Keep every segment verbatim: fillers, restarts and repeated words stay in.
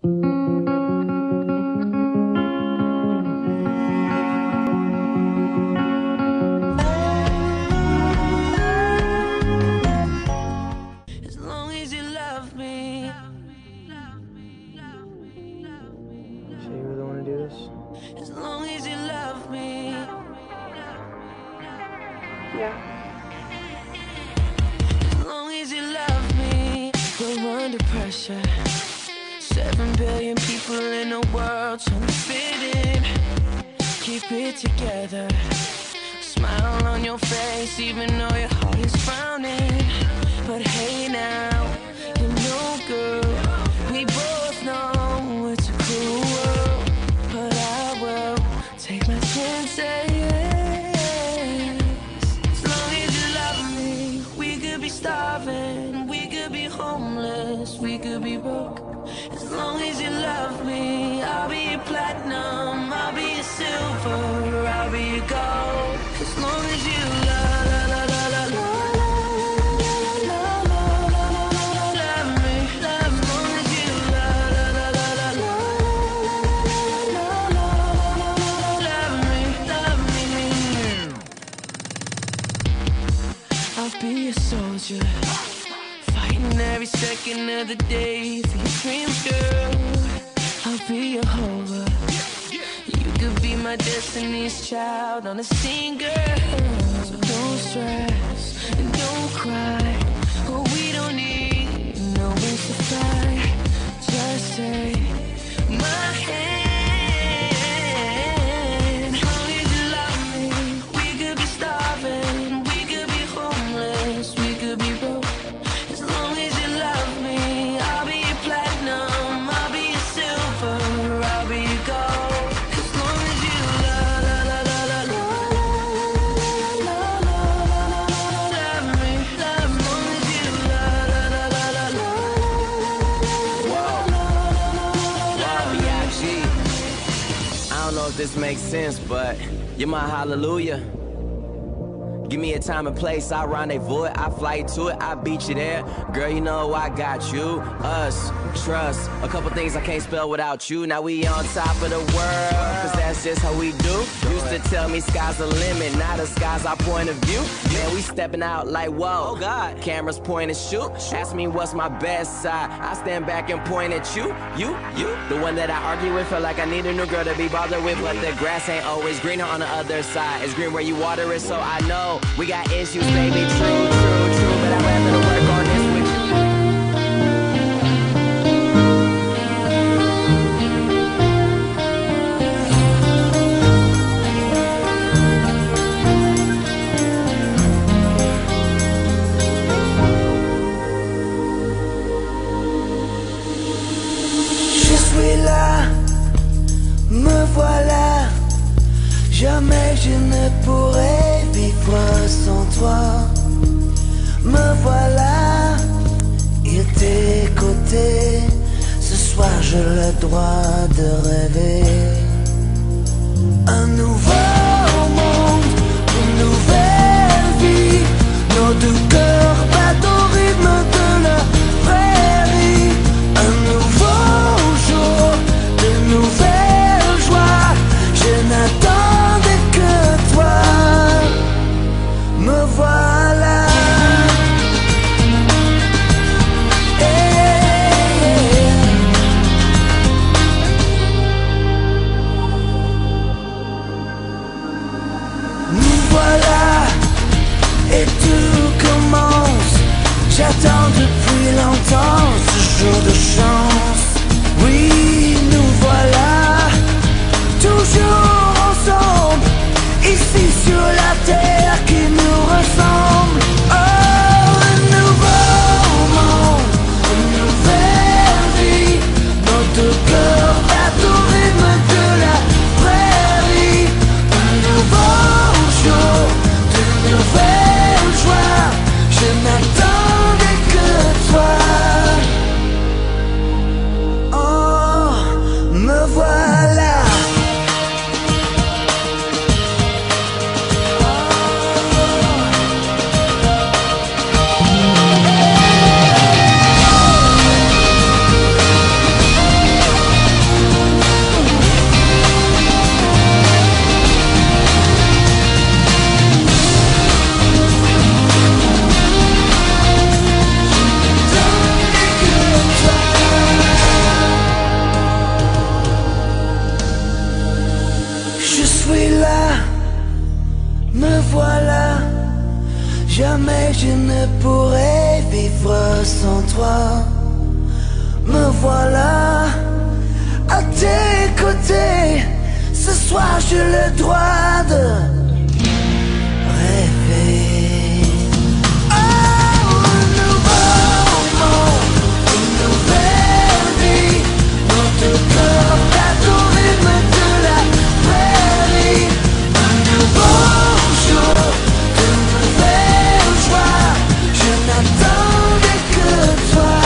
As long as you love me. Yeah. As long as you love me. We're under pressure. Seven billion people in the world trying to fit in. Keep it together. Smile on your face even though your heart is frowning. But hey now, you know girl, we both know it's a cruel world. But I will take my chances. As long as you love me, we could be starving, we could be homeless, we could be broke. As long as you love me, I'll be your platinum, I'll be your silver, I'll be your gold. As long as you love, love, love, love, love, love. I'll be a soldier, fighting every second of the day for your dreams, girl. I'll be your hover. You could be my destiny's child on a scene, girl. So don't stress and don't cry. Oh, we don't need no wings to fly. Just take my hand. As long as you love me, we could be starving. We could be broke. As long as you love me, I'll be your platinum, I'll be your silver, I'll be your gold. As long as you love, love, love, love, love, love me, love. As long as you love, love, love, love, love, love me. I don't know if this makes sense, but you're my hallelujah. Give me a time and place, I rendezvous it, I fly to it, I beat you there. Girl, you know I got you, us, trust. A couple things I can't spell without you. Now we on top of the world, cause that's just how we do. Used to tell me sky's the limit, now the sky's our point of view. Man, we stepping out like whoa, oh God. Cameras point and shoot. Ask me what's my best side, I stand back and point at you, you, you. The one that I argue with, feel like I need a new girl to be bothered with. But the grass ain't always greener on the other side. It's green where you water it, so I know we got issues, baby, true, true, true. But I'd rather work on this with you. Je suis là, me voilà. Jamais je ne pourrai vivre sans toi. Me voilà, et tes côtés. Ce soir j'ai le droit de rêver. Un nouveau monde, une nouvelle vie. Nos deux cœurs battent au rythme de la prairie. Un nouveau jour, de nouvelles joies. Je n'attendais que toi. Me voilà. Jamais je ne pourrais vivre sans toi. Me voilà à tes côtés. Ce soir j'ai le droit de rêver. Oh, un nouveau monde, une nouvelle vie. Notre cœur bat au rythme de la prairie. Un nouveau jour, de nouvelles joies. Je n'attendais que toi.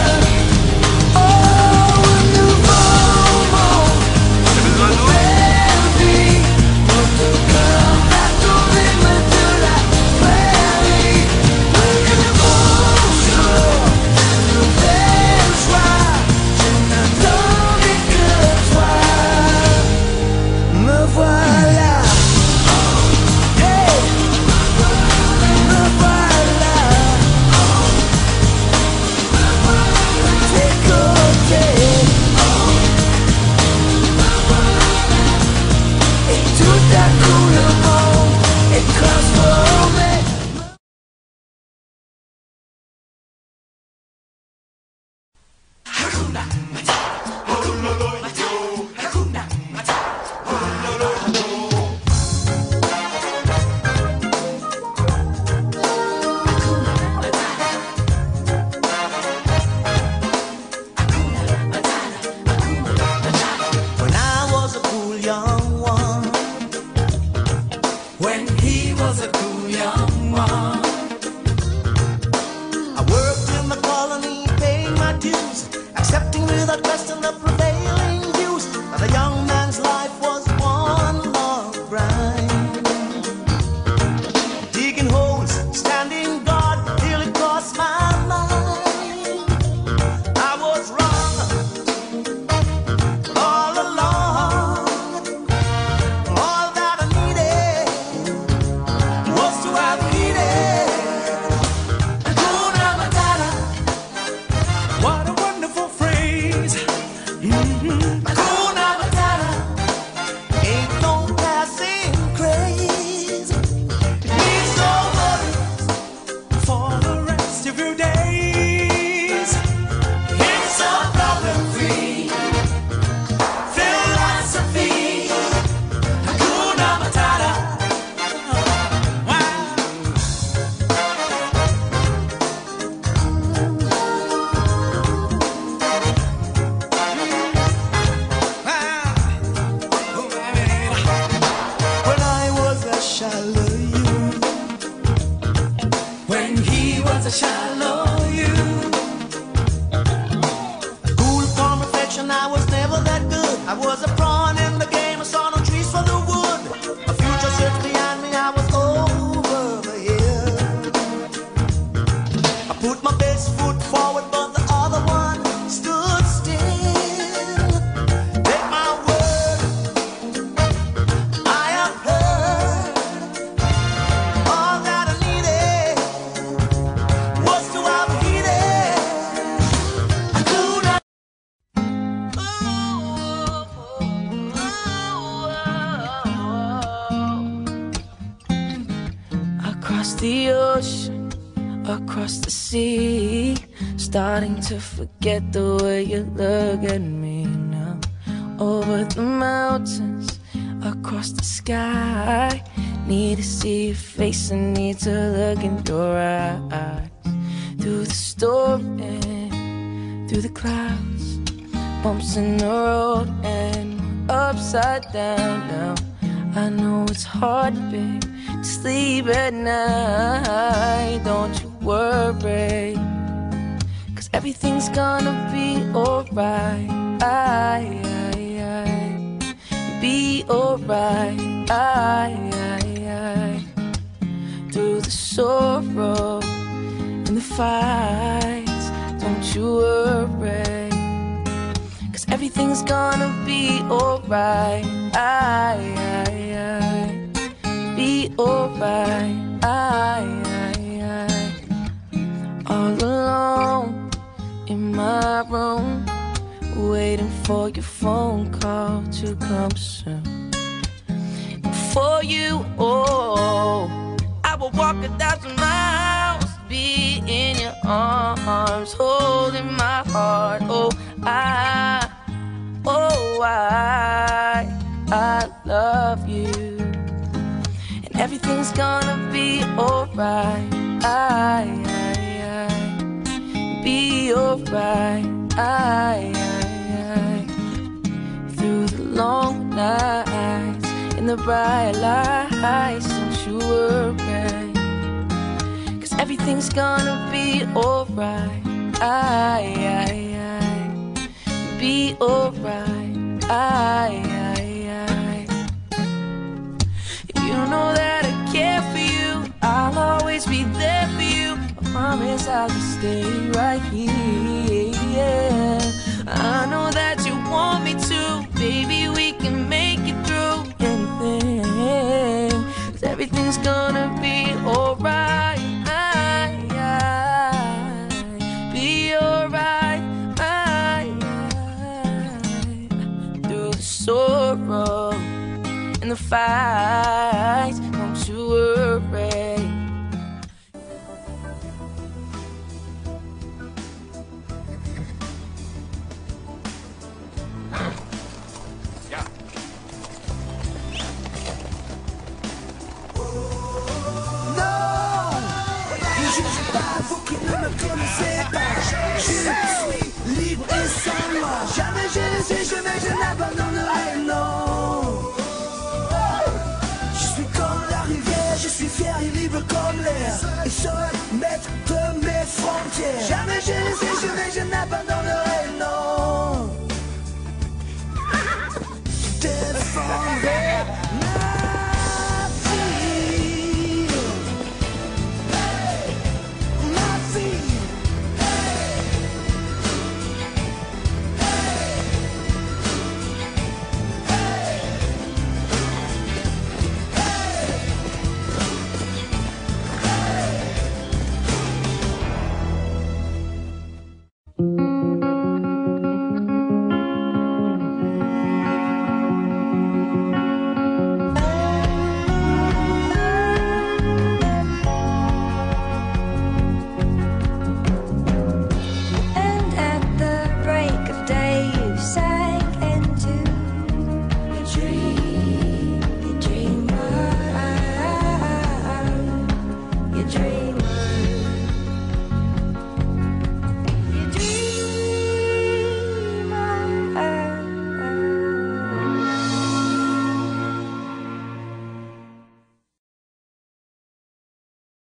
The ocean, across the sea, starting to forget the way you look at me now. Over the mountains, across the sky, need to see your face and need to look in your eyes. Through the storm and through the clouds, bumps in the road and we're upside down now. I know it's hard, babe, to sleep at night. Don't you worry, 'cause everything's gonna be alright. I, I, I, be alright. I, I, I, through the sorrow and the fights, don't you worry, 'cause everything's gonna be alright. I, I, I, be alright. I, I, I, all alone in my room, waiting for your phone call to come soon. For you, oh, I would walk a thousand miles to be in your arms, holding my heart. Oh, I, oh, I, I love you. And everything's gonna be alright. I, I, I, be alright. I, I, I, through the long nights, in the bright lights, don't you worry, 'cause everything's gonna be alright. I, I, I, be alright. I, I, I, you know that I care for you, I'll always be there for you. I promise I'll just stay right here. I know that you want me to, baby, we can make it through anything, 'cause everything's gonna be alright. I, I, be alright. I, I, through the sorrow and the fight, don't you worry. Jamais je laissé, jamais je n'abandonnerai, non. Je suis comme la rivière, je suis fier et libre comme l'air, et seul maître de mes frontières. Jamais je laissé, jamais je n'abandonnerai.